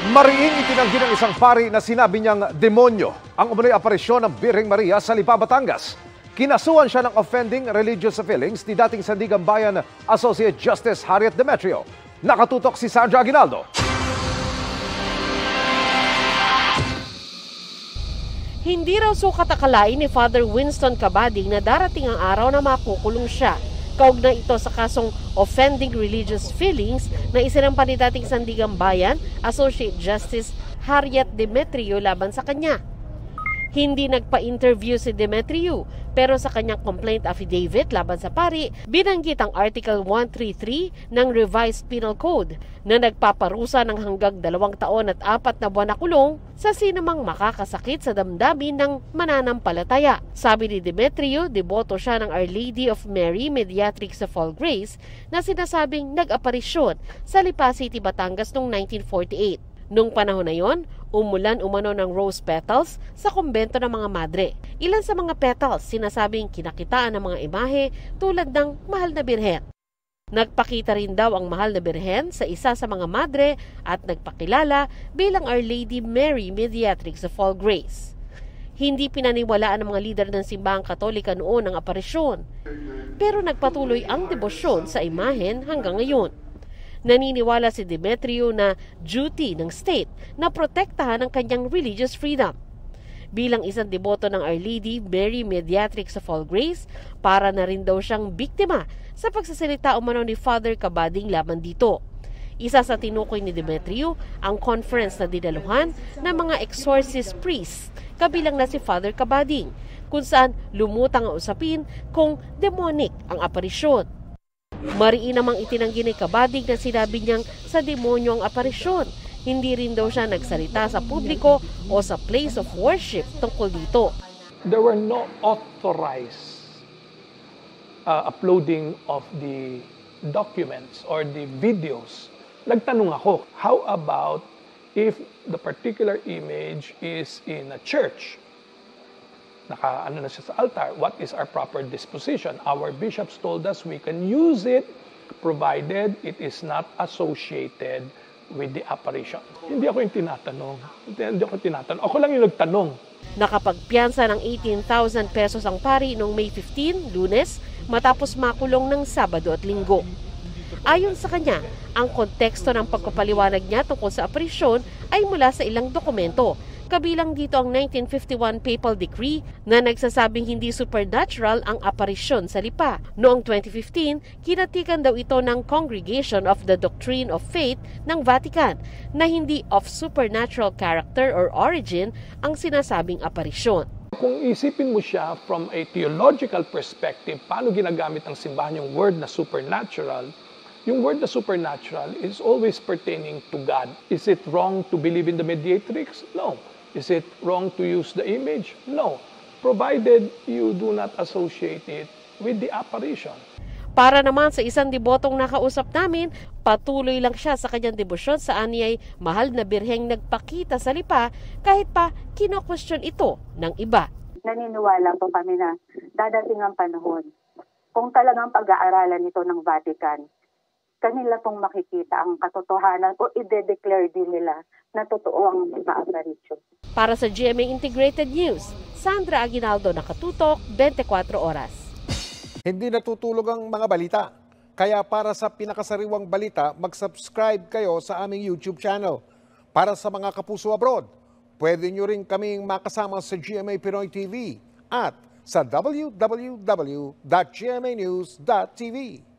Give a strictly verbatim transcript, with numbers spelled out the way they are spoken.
Mariing itinanggi ng isang pari na sinabi niyang demonyo ang umunoy aparisyon ng Birheng Maria sa Lipa, Batangas. Kinasuhan siya ng offending religious feelings ni dating Sandigan Bayan Associate Justice Harriet Demetrio. Nakatutok si Sandra Aguinaldo. Hindi raw sukat akalain ni Father Winston Cabading na darating ang araw na makukulong siya. Kaugnay ito sa kasong offending religious feelings na isinampa ni dating Sandigan Bayan Associate Justice Harriet Demetrio laban sa kanya. Hindi nagpa-interview si Demetrio, pero sa kanyang complaint affidavit laban sa pari, binanggit ang Article one thirty-three ng Revised Penal Code na nagpaparusa ng hanggang dalawang taon at apat na buwan na kulong sa sinumang makakasakit sa damdamin ng mananampalataya. Sabi ni Demetrio, deboto siya ng Our Lady of Mary Mediatrix of All Grace na sinasabing nag-aparisyon sa Lipa City, Batangas noong nineteen forty-eight. Noong panahon na yon, umulan umano ng rose petals sa kumbento ng mga madre. Ilan sa mga petals sinasabing kinakitaan ng mga imahe tulad ng mahal na birhen. Nagpakita rin daw ang mahal na birhen sa isa sa mga madre at nagpakilala bilang Our Lady Mary Mediatrix of All Grace. Hindi pinaniwalaan ng mga lider ng simbahang Katolika noon ang aparisyon, pero nagpatuloy ang debosyon sa imahen hanggang ngayon. Naniniwala si Demetrio na duty ng state na protektahan ang kanyang religious freedom. Bilang isang deboto ng Our Lady Mary Mediatrix of All Grace, para na rin daw siyang biktima sa pagsasalita umano ni Father Cabading laban dito. Isa sa tinukoy ni Demetrio ang conference na dinaluhan ng mga exorcist priests, kabilang na si Father Cabading, kung saan lumutang ang usapin kung demonic ang aparisyon. Mariin namang itinanggi ni Cabading na sinabi niyang sa demonyo ang aparisyon. Hindi rin daw siya nagsalita sa publiko o sa place of worship tungkol dito. There were no authorized uh, uploading of the documents or the videos. Nagtanong ako, how about if the particular image is in a church? Naka, ano na siya sa altar, what is our proper disposition? Our bishops told us we can use it provided it is not associated with the apparition. Hindi ako yung tinatanong. Hindi ako tinatanong. Ako lang yung nagtanong. Nakapagpiyansa ng eighteen thousand pesos ang pari noong May fifteenth, Lunes, matapos makulong ng Sabado at Linggo. Ayon sa kanya, ang konteksto ng pagpapaliwanag niya tungkol sa aparisyon ay mula sa ilang dokumento. Kabilang dito ang nineteen fifty-one Papal Decree na nagsasabing hindi supernatural ang aparisyon sa Lipa. Noong twenty fifteen, kinatikan daw ito ng Congregation of the Doctrine of Faith ng Vatican na hindi of supernatural character or origin ang sinasabing aparisyon. Kung isipin mo siya from a theological perspective, paano ginagamit ng simbahan yung word na supernatural? Yung word na supernatural is always pertaining to God. Is it wrong to believe in the mediatrix? No. Is it wrong to use the image? No. Provided you do not associate it with the apparition. Para naman sa isang debotong nakausap namin, patuloy lang siya sa kanyang debosyon sa anyay mahal na birheng nagpakita sa Lipa kahit pa kino-question ito ng iba. Naniniwala po kami na dadating ang panahon kung talagang pag-aaralan ito ng Vatican, kanila pong makikita ang katotohanan o ide-declare din nila na totoo ang mga aparisyon. Para sa G M A Integrated News, Sandra Aguinaldo, nakatutok, twenty-four oras. Hindi natutulog ang mga balita. Kaya para sa pinakasariwang balita, mag-subscribe kayo sa aming YouTube channel. Para sa mga kapuso abroad, pwede nyo rin kaming makasama sa G M A Pinoy T V at sa w w w dot g m a news dot t v.